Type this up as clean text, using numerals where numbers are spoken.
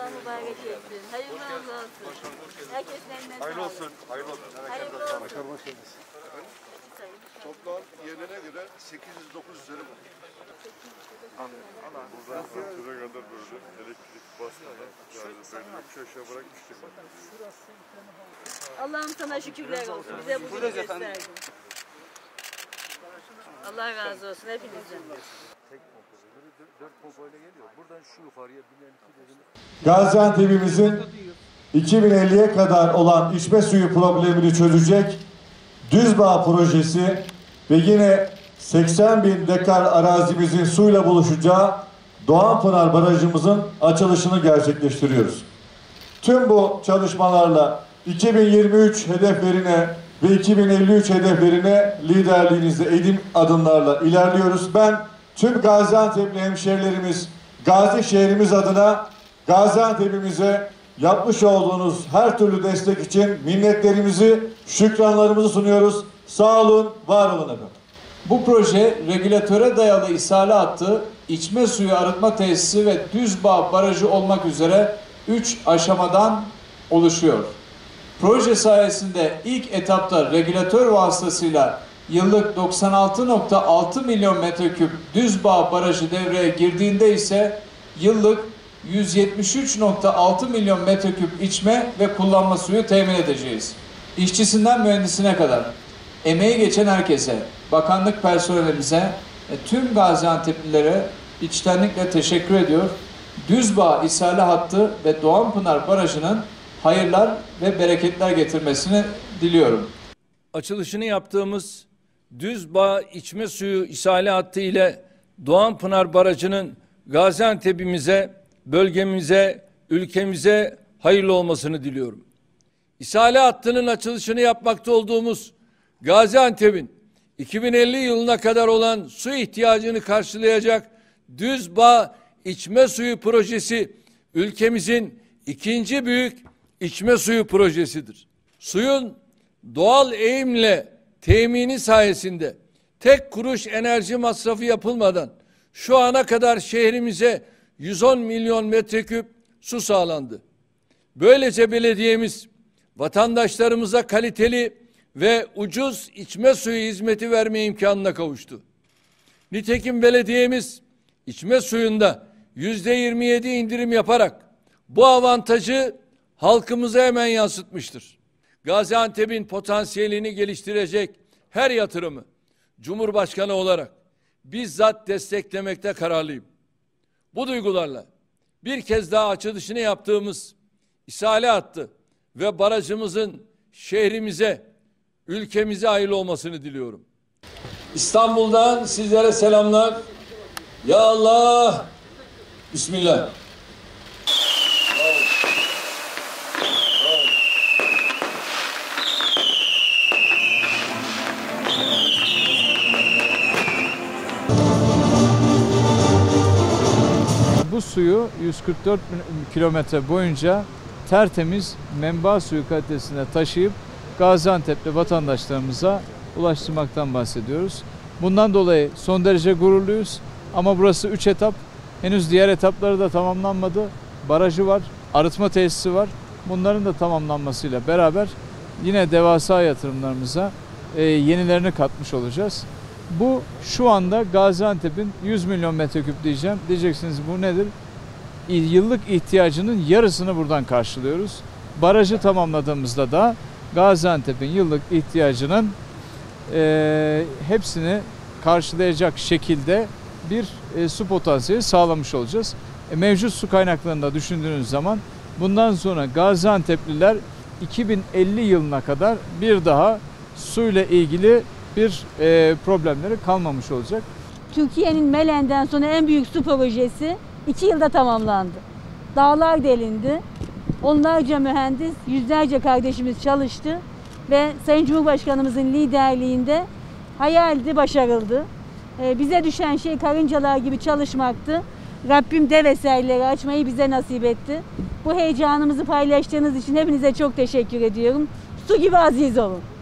Allah mübarek etsin. Hayırlı olsun. Herkesin eline sağlık. Hayırlı olsun. Hayırlı olsun. Hayırlı olsun. Toplam yerine göre 800-900 lira var. Buradan Antır'a kadar böyle elektrik basmadan yani böyle köşe bırakmıştık. Allah'ım sana şükürler olsun. Bize bugün gösterdin. Allah razı olsun hepinizden. Tek pompalı, 4 pompayla geliyor. Buradan şu yukarıya binen Gaziantep'imizin 2050'ye kadar olan içme suyu problemini çözecek Düzbağ projesi ve yine 80.000 dekar arazimizin suyla buluşacağı Doğanpınar Barajımızın açılışını gerçekleştiriyoruz. Tüm bu çalışmalarla 2023 hedeflerine ve 2053 hedeflerine liderliğinizde edim adımlarla ilerliyoruz. Ben tüm Gaziantep'li hemşehrilerimiz, Gazi şehrimiz adına Gaziantep'imize yapmış olduğunuz her türlü destek için minnetlerimizi, şükranlarımızı sunuyoruz. Sağ olun, var olun efendim. Bu proje regülatöre dayalı ishale hattı, içme suyu arıtma tesisi ve Düzbağ Barajı olmak üzere 3 aşamadan oluşuyor. Proje sayesinde ilk etapta regülatör vasıtasıyla yıllık 96,6 milyon metreküp Düzbağ Barajı devreye girdiğinde ise yıllık 173,6 milyon metreküp içme ve kullanma suyu temin edeceğiz. İşçisinden mühendisine kadar emeği geçen herkese, bakanlık personelimize ve tüm Gaziantep'lilere içtenlikle teşekkür ediyor. Düzbağ ishale hattı ve Doğanpınar Barajı'nın hayırlar ve bereketler getirmesini diliyorum. Açılışını yaptığımız Düzbağ içme suyu ishale hattı ile Doğanpınar Barajı'nın Gaziantep'imize, bölgemize, ülkemize hayırlı olmasını diliyorum. İshale hattının açılışını yapmakta olduğumuz Gaziantep'in 2050 yılına kadar olan su ihtiyacını karşılayacak Düzbağ içme suyu projesi ülkemizin ikinci büyük içme suyu projesidir. Suyun doğal eğimle temini sayesinde tek kuruş enerji masrafı yapılmadan şu ana kadar şehrimize 110 milyon metreküp su sağlandı. Böylece belediyemiz vatandaşlarımıza kaliteli ve ucuz içme suyu hizmeti verme imkanına kavuştu. Nitekim belediyemiz içme suyunda %27 indirim yaparak bu avantajı halkımıza hemen yansıtmıştır. Gaziantep'in potansiyelini geliştirecek her yatırımı Cumhurbaşkanı olarak bizzat desteklemekte kararlıyım. Bu duygularla bir kez daha açılışını yaptığımız ishale hattı ve barajımızın şehrimize, ülkemize hayırlı olmasını diliyorum. İstanbul'dan sizlere selamlar. Ya Allah, Bismillah. Bu suyu 144 kilometre boyunca tertemiz menba suyu kalitesinde taşıyıp Gaziantep'li vatandaşlarımıza ulaştırmaktan bahsediyoruz. Bundan dolayı son derece gururluyuz. Ama burası 3 etap. Henüz diğer etapları da tamamlanmadı. Barajı var, arıtma tesisi var. Bunların da tamamlanmasıyla beraber yine devasa yatırımlarımıza yenilerini katmış olacağız. Bu şu anda Gaziantep'in 100 milyon metreküp diyeceğim. Diyeceksiniz bu nedir? Yıllık ihtiyacının yarısını buradan karşılıyoruz. Barajı tamamladığımızda da Gaziantep'in yıllık ihtiyacının hepsini karşılayacak şekilde bir su potansiyeli sağlamış olacağız. Mevcut su kaynaklarını da düşündüğünüz zaman bundan sonra Gaziantep'liler 2050 yılına kadar bir daha suyla ilgili bir problemleri kalmamış olacak. Türkiye'nin Melen'den sonra en büyük su projesi 2 yılda tamamlandı. Dağlar delindi. Onlarca mühendis, yüzlerce kardeşimiz çalıştı ve Sayın Cumhurbaşkanımızın liderliğinde hayaldi, başarıldı. Bize düşen şey karıncalar gibi çalışmaktı. Rabbim dev eserleri açmayı bize nasip etti. Bu heyecanımızı paylaştığınız için hepinize çok teşekkür ediyorum. Su gibi aziz olun.